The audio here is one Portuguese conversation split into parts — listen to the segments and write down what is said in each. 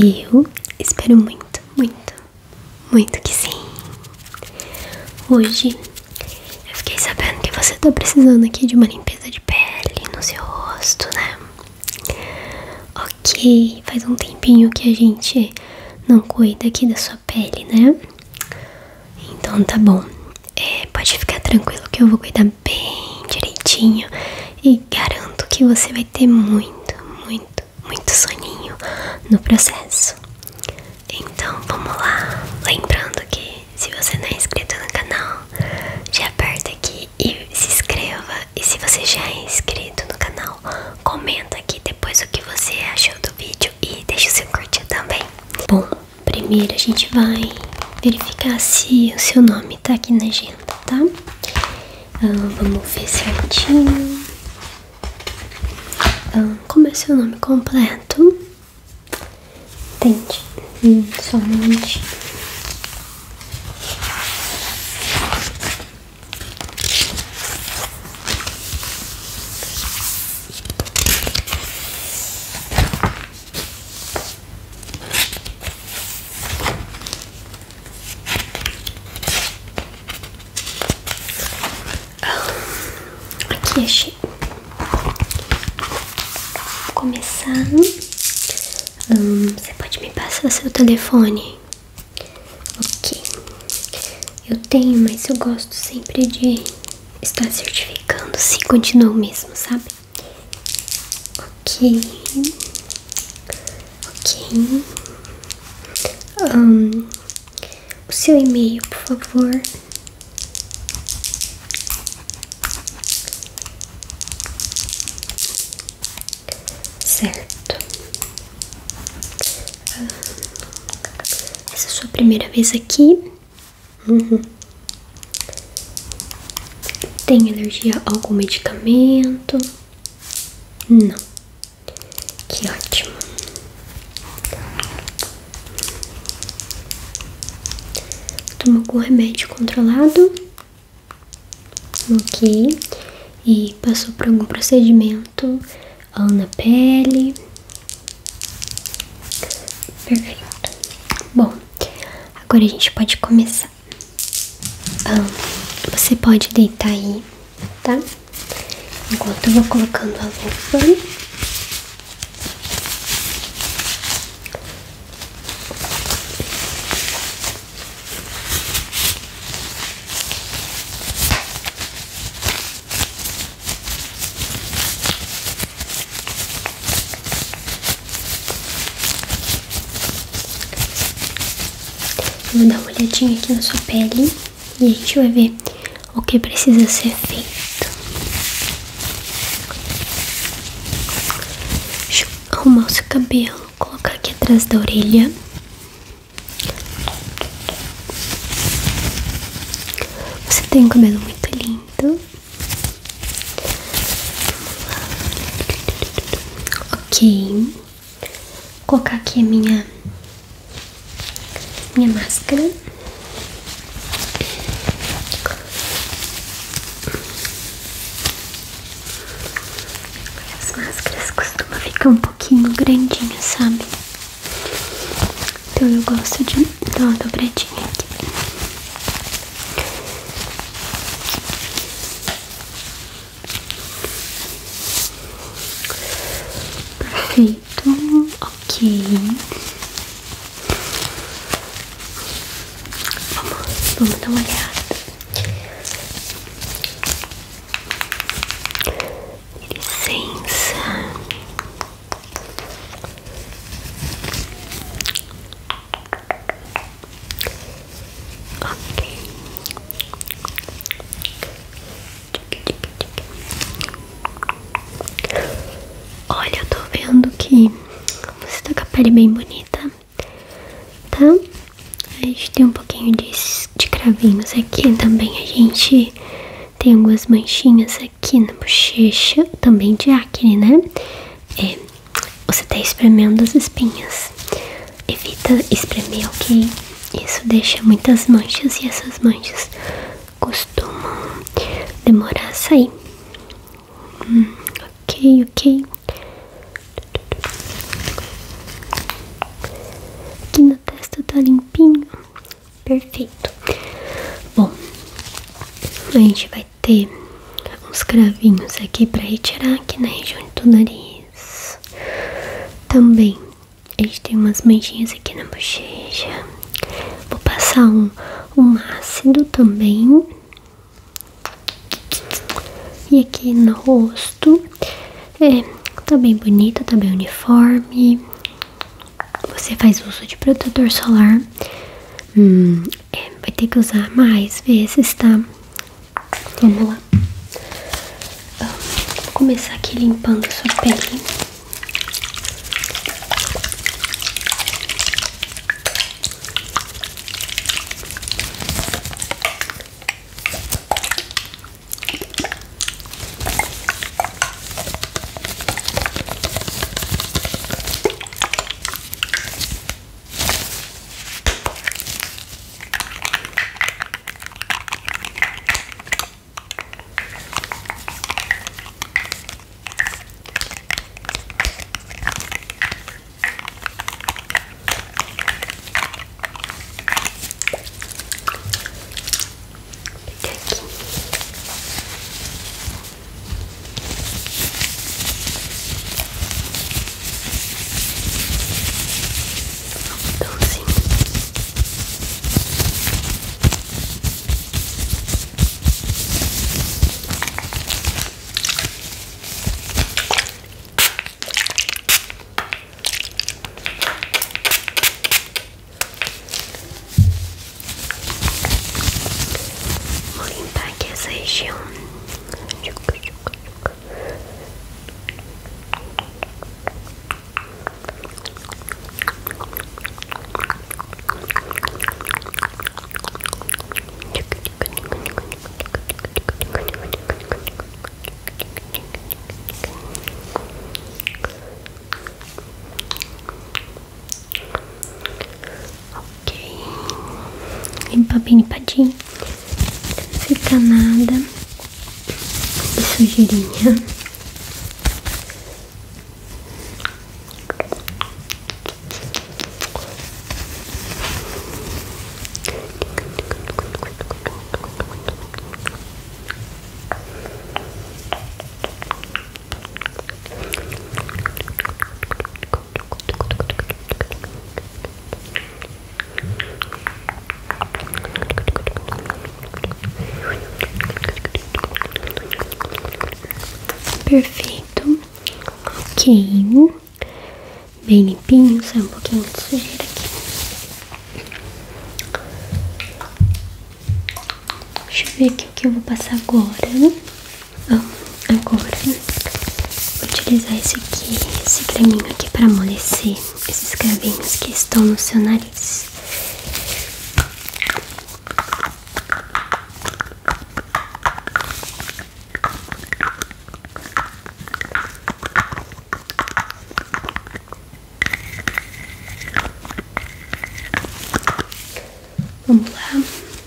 Eu espero muito, muito, muito que sim. Hoje eu fiquei sabendo que você tá precisando aqui de uma limpeza de pele no seu rosto, né? Ok, faz um tempinho que a gente não cuida aqui da sua pele, né? Então tá bom. Pode ficar tranquilo que eu vou cuidar bem direitinho e garanto que você vai ter muito, muito, muito soninho no processo. Então vamos lá. Lembrando que se você não é inscrito no canal, já aperta aqui e se inscreva. E se você já é inscrito no canal, comenta aqui depois o que você achou do vídeo e deixa o seu curtir também. Bom, primeiro a gente vai verificar se o seu nome tá aqui na agenda, tá? Vamos ver certinho. Como é seu nome completo? Entende? Somente. Aqui achei. Vou começar. Você pode me passar seu telefone? Ok. Eu tenho, mas eu gosto sempre de estar certificando se continua o mesmo, sabe? Ok. Ok. O seu e-mail, por favor. Certo. Essa é a sua primeira vez aqui? Tem alergia a algum medicamento? Não. Que ótimo. Toma algum remédio controlado? Ok. E passou por algum procedimento na pele? Perfeito. Bom, agora a gente pode começar. Você pode deitar aí, tá? Enquanto eu vou colocando a luva. Eu vou dar uma olhadinha aqui na sua pele e a gente vai ver o que precisa ser feito. Deixa eu arrumar o seu cabelo, colocar aqui atrás da orelha. Você tem um cabelo muito lindo. Ok. Vou colocar aqui a minha máscara. As máscaras costumam ficar um pouquinho grandinhas, sabe? Então eu gosto de dar uma dobradinha aqui. Perfeito. Ok. Vamos dar uma olhada. Licença. Ok. Olha, eu tô vendo que você tá com a pele bem bonita, tá? A gente tem um pouquinho de cravinhos aqui também. A gente tem algumas manchinhas aqui na bochecha, também de acne, né? Você tá espremendo as espinhas. Evita espremer, ok? Isso deixa muitas manchas e essas manchas costumam demorar a sair. Ok. Perfeito. Bom, a gente vai ter uns cravinhos aqui pra retirar aqui na região do nariz. Também a gente tem umas manchinhas aqui na bochecha. Vou passar um ácido também. E aqui no rosto. Tá bem bonito, tá bem uniforme. Você faz uso de protetor solar. Vai ter que usar mais vezes, tá? Vamos lá. Vou começar aqui limpando a sua pele. Vou limpar aqui essa região. Limpar bem limpadinho, não fica nada de sujeirinha. Perfeito. Ok. Bem limpinho, sai um pouquinho de sujeira aqui. Deixa eu ver aqui o que eu vou passar agora. Agora vou utilizar esse creminho aqui para amolecer esses cravinhos que estão no seu nariz. Vamos lá.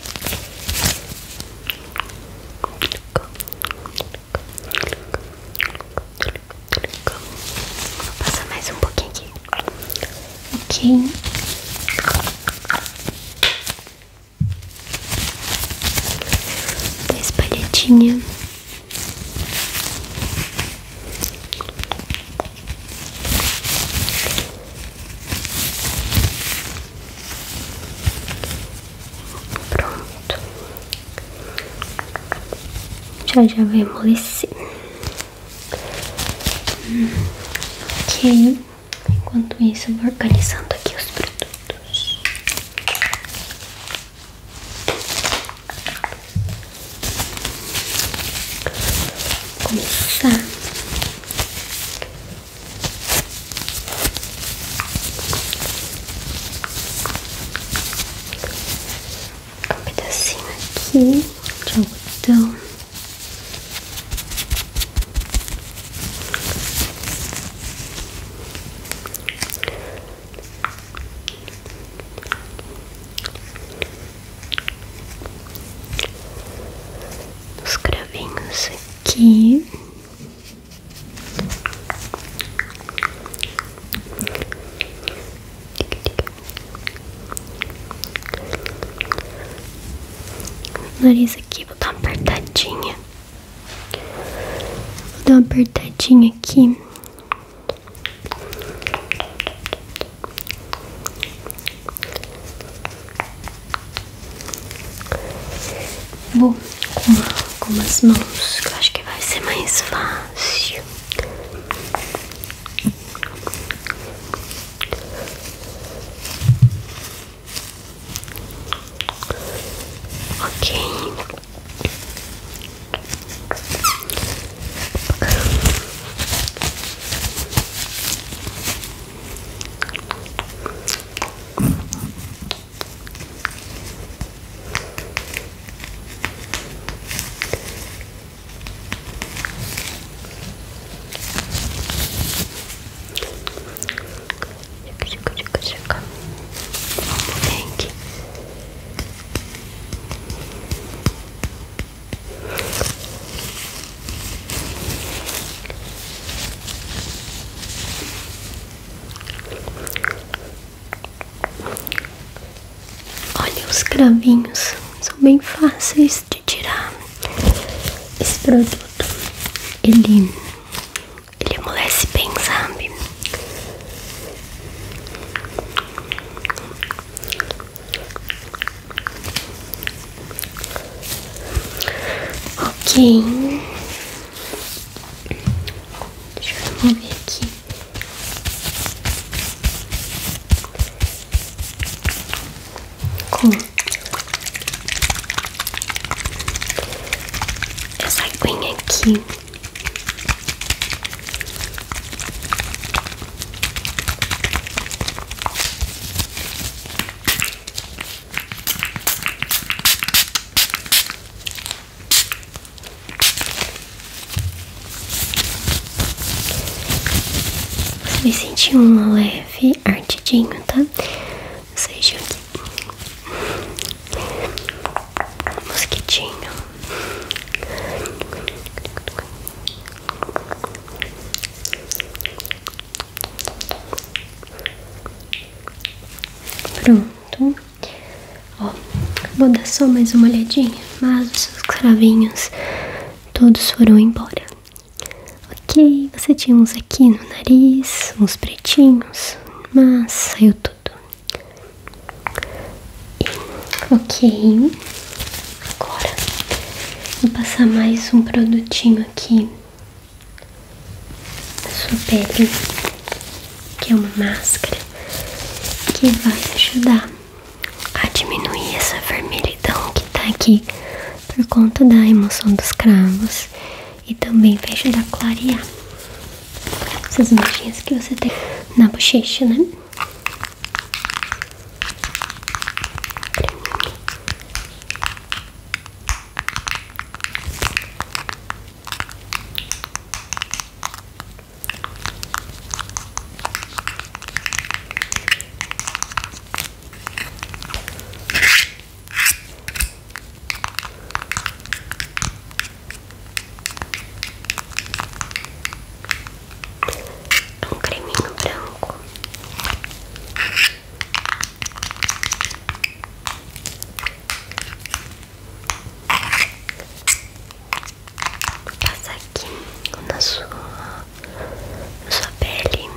Vou passar mais um pouquinho aqui. Ok. Uma espalhadinha. Já vai amolecer. Ok. Enquanto isso, eu vou organizando aqui os produtos. Vou começar. Um pedacinho aqui de algodão. Aqui. nariz aqui, vou dar uma apertadinha. Vou dar uma apertadinha aqui. Vou com as mãos, que eu acho que vai ser mais fácil. Ok. Vamos ver aqui. Olha, os cravinhos são bem fáceis de tirar. Esse produto, ele amolece bem, sabe? Ok. Deixa eu remover aqui. Com essa aguinha aqui. Você vai sentir um leve ardidinho, tá? Ou seja, mosquitinho. Pronto. Ó, vou dar só mais uma olhadinha, mas os seus cravinhos todos foram embora. Ok, você tinha uns aqui no nariz, uns pretinhos, mas saiu tudo. Ok, agora vou passar mais um produtinho aqui na sua pele, que é uma máscara que vai ajudar a diminuir essa vermelhidão que tá aqui por conta da emoção dos cravos. E também vai ajudar a clarear essas manchinhas que você tem na bochecha, né? Um creminho branco. Vou passar aqui na sua pele.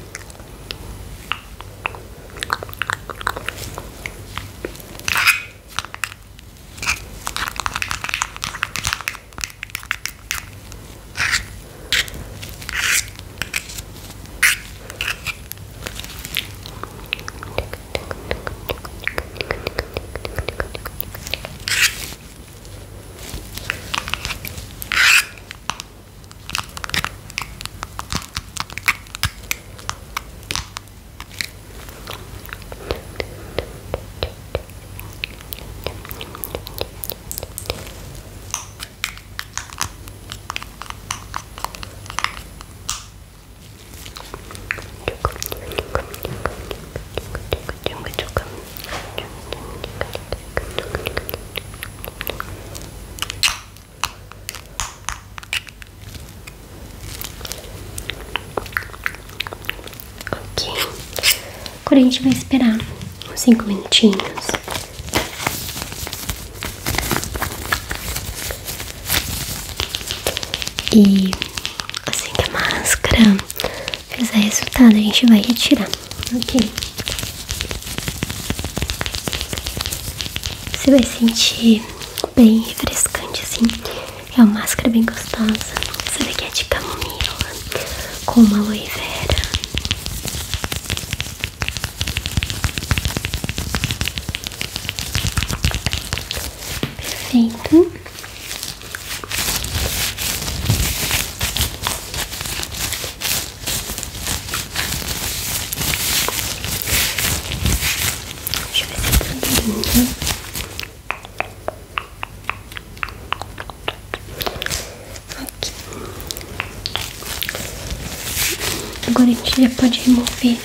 Agora a gente vai esperar uns 5 minutinhos. E assim que a máscara fizer resultado, a gente vai retirar, ok? Você vai sentir bem refrescante, assim. É uma máscara bem gostosa. Essa daqui é de camomila com uma aloe vera. Perfeito. Deixa eu ver se tá lindo. Aqui. Agora a gente já pode remover.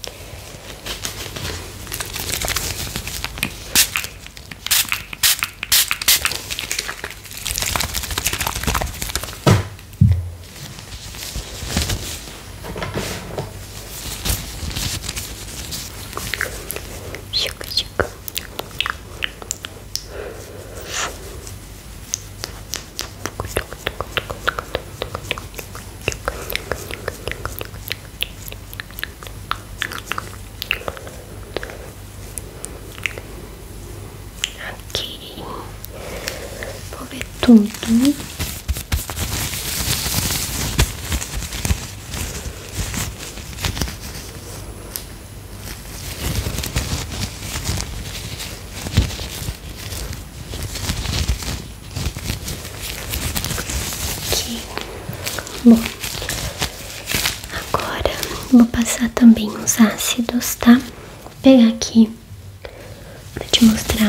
Aqui. Vou ver tudo. Bom, agora vou passar também os ácidos, tá? Vou pegar aqui pra te mostrar.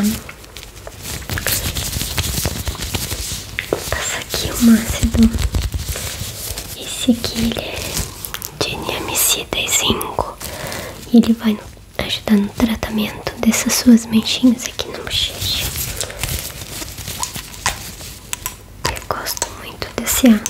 Vou passar aqui um ácido. Esse aqui ele é de niacina e zinco. E ele vai ajudar no tratamento dessas suas manchinhas aqui na bochecha. Eu gosto muito desse ácido.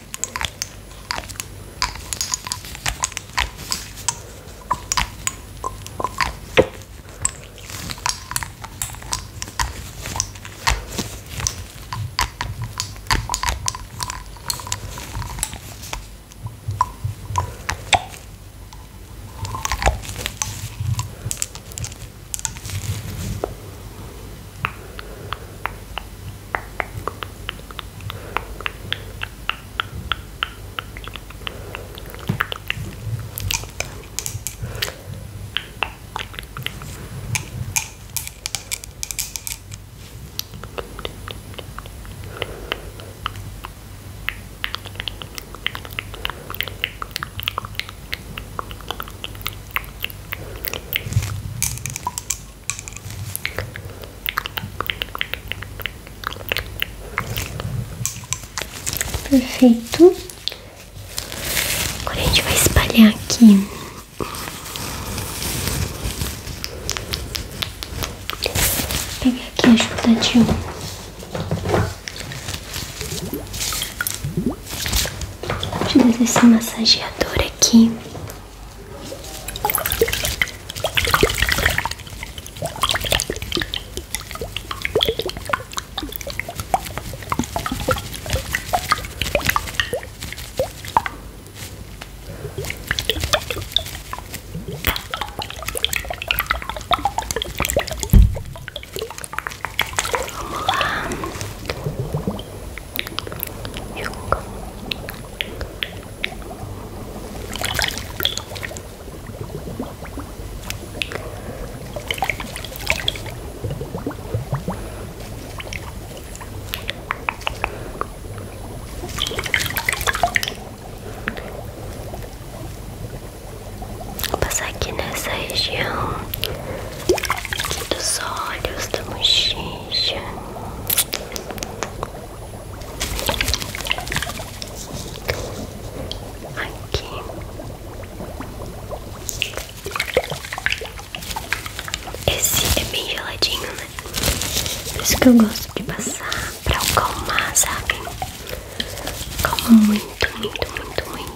Perfeito. Agora a gente vai espalhar aqui. Vou pegar aqui a ajuda de esse massageador aqui. Vou passar aqui nessa região aqui dos olhos, da bochecha. Aqui. Esse é bem geladinho, né? Por isso que eu gosto de passar pra acalmar, sabe? Calma muito, muito, muito, muito.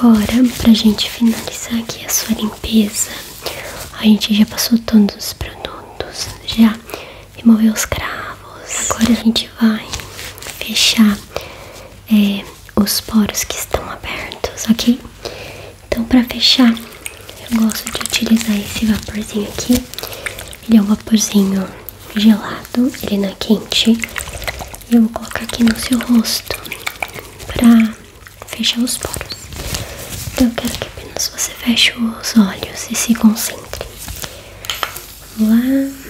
Agora, pra gente finalizar aqui a sua limpeza, a gente já passou todos os produtos, já removeu os cravos. Agora a gente vai fechar os poros que estão abertos, ok? Então, pra fechar, eu gosto de utilizar esse vaporzinho aqui. Ele é um vaporzinho gelado, ele não é quente. E eu vou colocar aqui no seu rosto pra fechar os poros. Então eu quero que apenas você feche os olhos e se concentre. Vamos lá.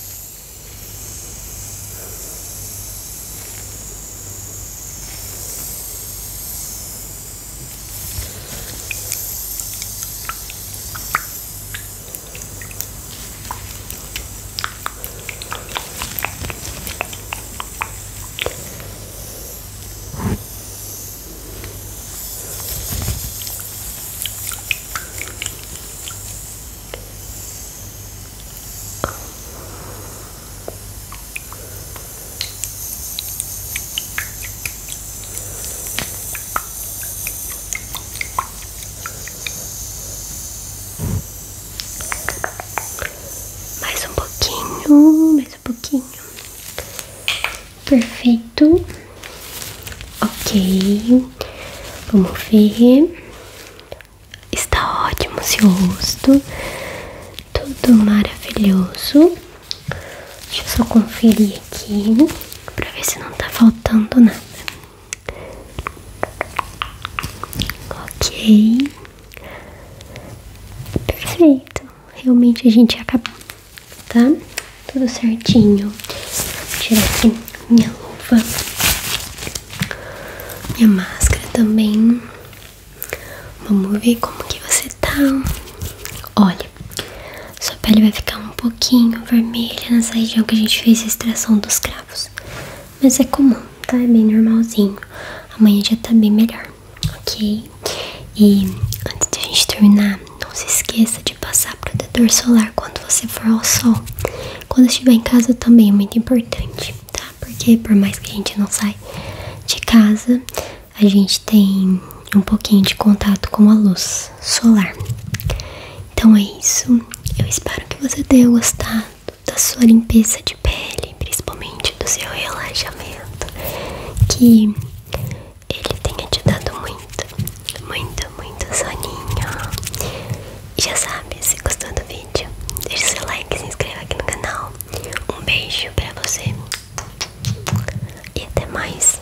Mais um pouquinho. Perfeito. Ok. Vamos ver. Está ótimo seu rosto. Tudo maravilhoso. Deixa eu só conferir aqui pra ver se não tá faltando nada. Ok. Perfeito. Realmente a gente acabou, tá? Tudo certinho. Vou tirar aqui minha luva, minha máscara também. Vamos ver como que você tá. Olha, sua pele vai ficar um pouquinho vermelha nessa região que a gente fez a extração dos cravos, mas é comum, tá? É bem normalzinho. Amanhã já tá bem melhor, ok? E antes de a gente terminar, não se esqueça de passar protetor solar quando você for ao sol. Quando estiver em casa também é muito importante, tá? Porque por mais que a gente não saia de casa, a gente tem um pouquinho de contato com a luz solar. Então é isso. Eu espero que você tenha gostado da sua limpeza de pele, principalmente do seu relaxamento, que ele tenha te dado muito soninho. E já sabe, se gostou do vídeo, deixa seu like, se inscreva aqui no canal. Um beijo pra você e até mais.